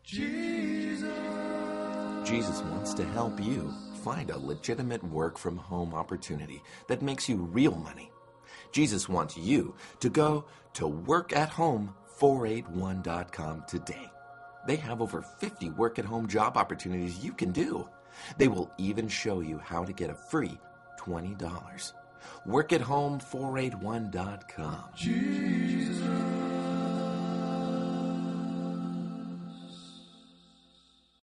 Jesus wants to help you find a legitimate work-from-home opportunity that makes you real money. Jesus wants you to go to workathome481.com today. They have over 50 work-at-home job opportunities you can do. They will even show you how to get a free $20. Workathome481.com. Jesus.